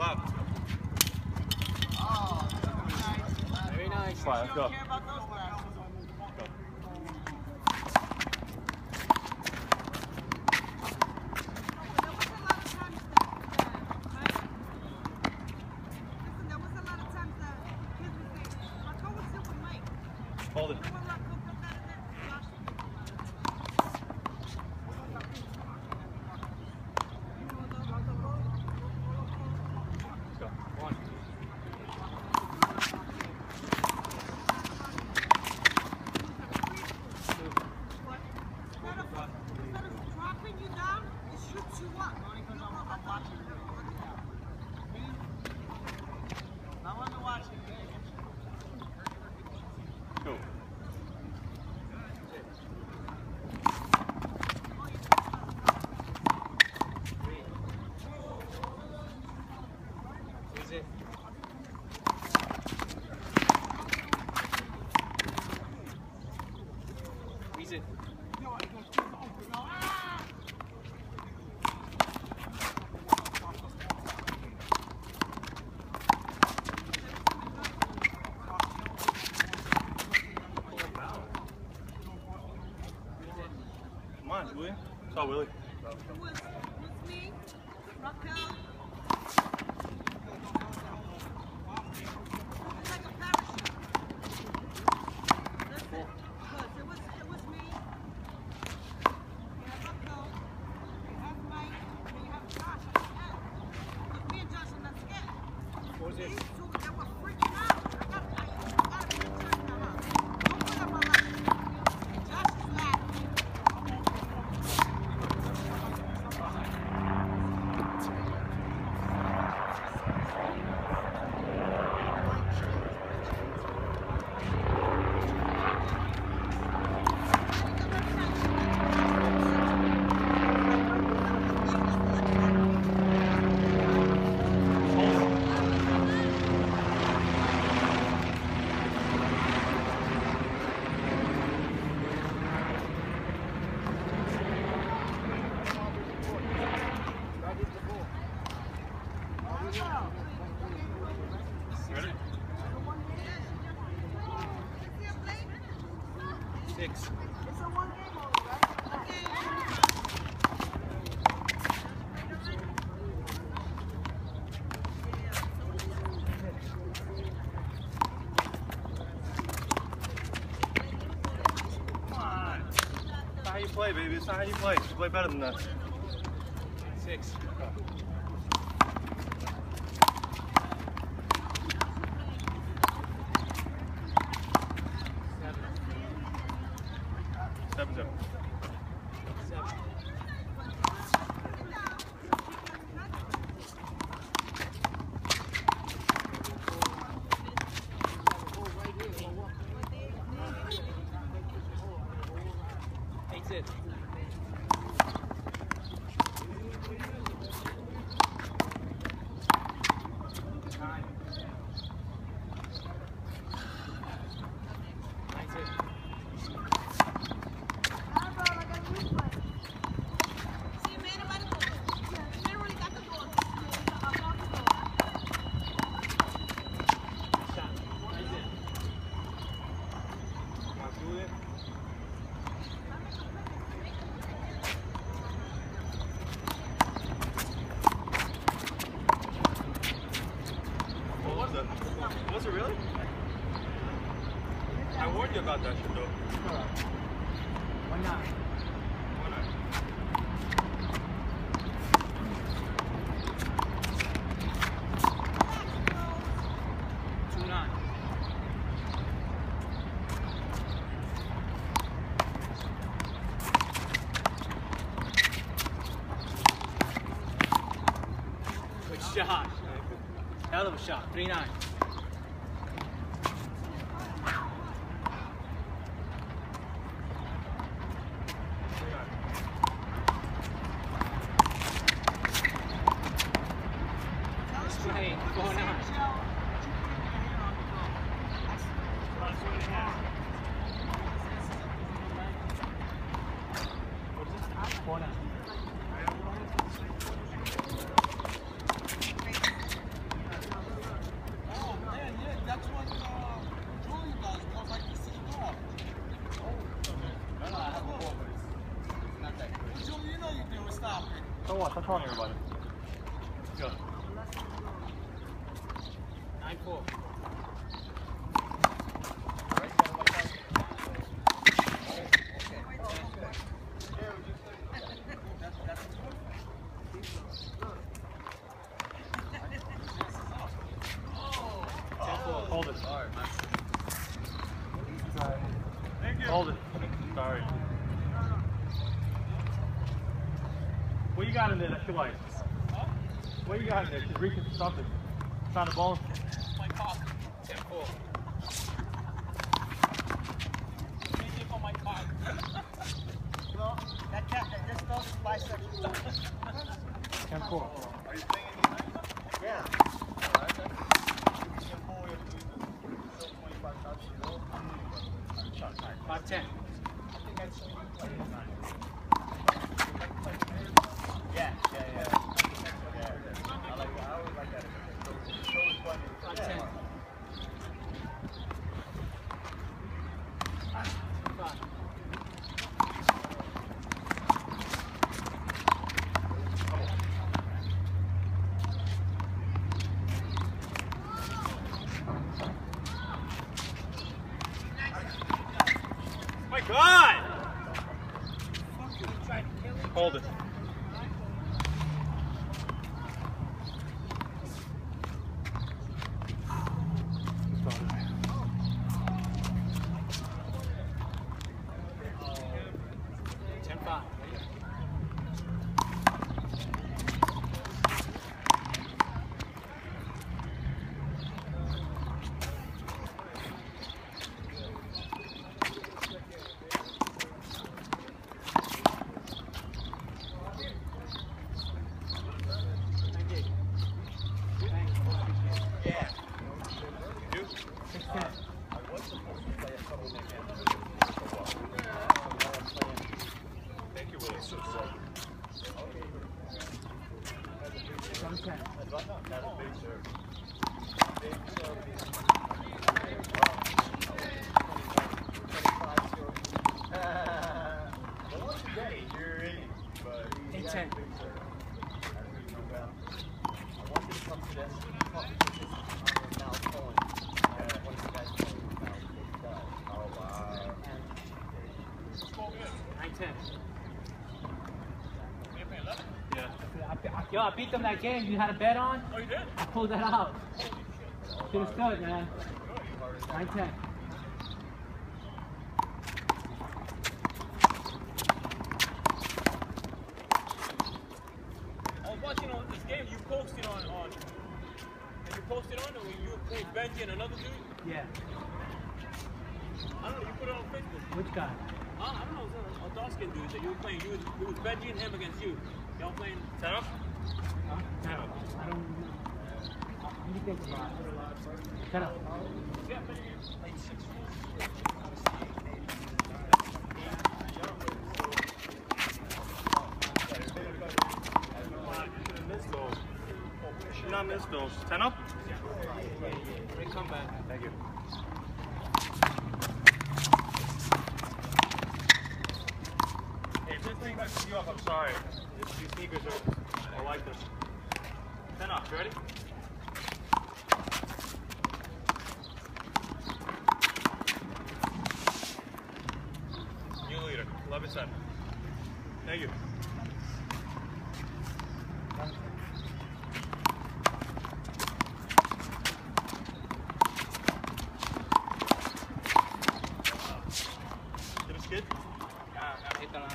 Left. Oh, very nice. Fine, let's go. Hold it. Let's go. One. Go. Easy. Easy. Come on, Julian. Saw Willie. Me, Raquel. It's like a parachute. Listen, because it was me. You have Raquel, you have Mike, and you have Josh at the end. Because me and Josh are not scared. What was it? These two, they were freaking out. I gotta be turning them out. Don't put up my life. Josh is laughing. Ready? 6. It's a one game only, right? Come on. That's not how you play, baby. It's not how you play. You play better than that. 6. Seven, seven. 7. Eight's it. 9. 9's it. Shot. 9's it. Come on, Julian. What was it? Was it really? I warned you about that shit, though. 1-9. 1-9. Good shot. Hell of a shot. 3-9. Straight. 4-9. watch. I'm telling everybody. Go. 9-4. Hold it. Thank you. Hold it. Sorry. What you got in there that you like? What you got in there? She's reaching for something. Found a bone? My cock. 10-4. Reaching for my cock. No, that cat, this dog is bisexual. 10-4. Are you playing any night? Yeah. Five 10. Yeah. I always like that. It's always fun. 5 10. 5. My God! Hold it. Yo, I beat them that game. You had a bet on? Oh, you did? I pulled that out. Shit was good, man. 9-10. I was watching on this game. You posted on, and you posted on it when you played Benji and another dude. Yeah. I don't know. You put it on Facebook. Which guy? I don't know. It was a dark-skinned dude that you were playing. It was Benji and him against you. Y'all playing 10 up? Huh? 10 up. I don't know. What do you think about it? 10 up. Yeah, Should not miss those. 10 up? great comeback. Thank you. Hey, if this thing messes you up, I'm sorry. These sneakers are like this. 10 up, you ready? New leader, 11-7. Thank you. Did it skid? Hit the line.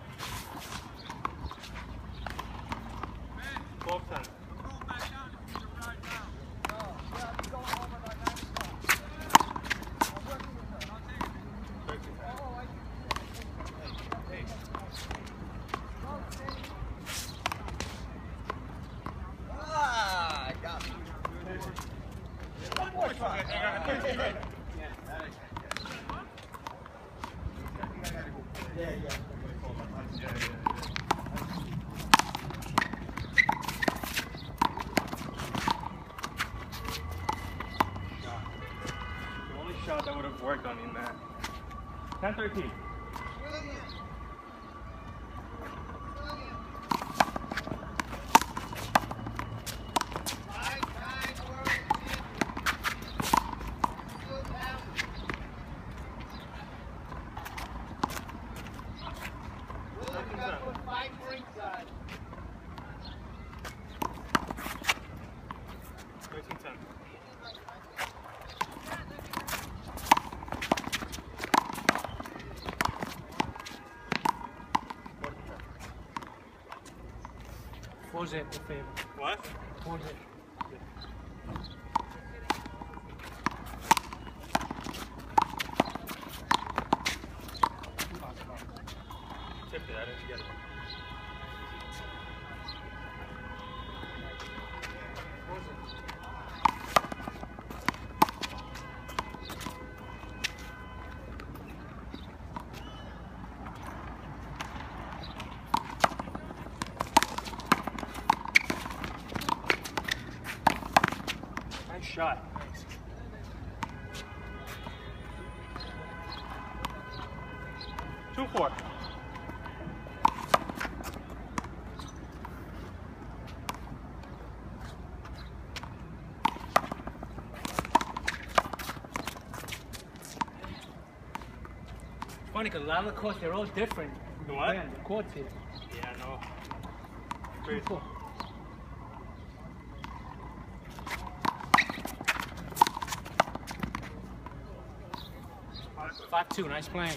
12-10. Ah, got me. One more try. Yeah. The only shot that would have worked on me, man. 10-13. Pause it, por favor. What? Pause it. Tipped it, I didn't get it. Nice shot. Thanks. Two, 4. Funny because a lot of the courts, they're all different. The what? Yeah, the courts here. Yeah, no. Crazy. Cool. Five, 5-2, nice playing.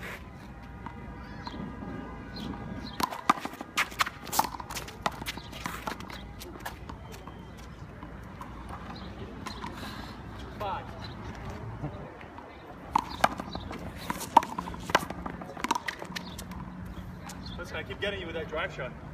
Five. Listen, I keep getting you with that drive shot.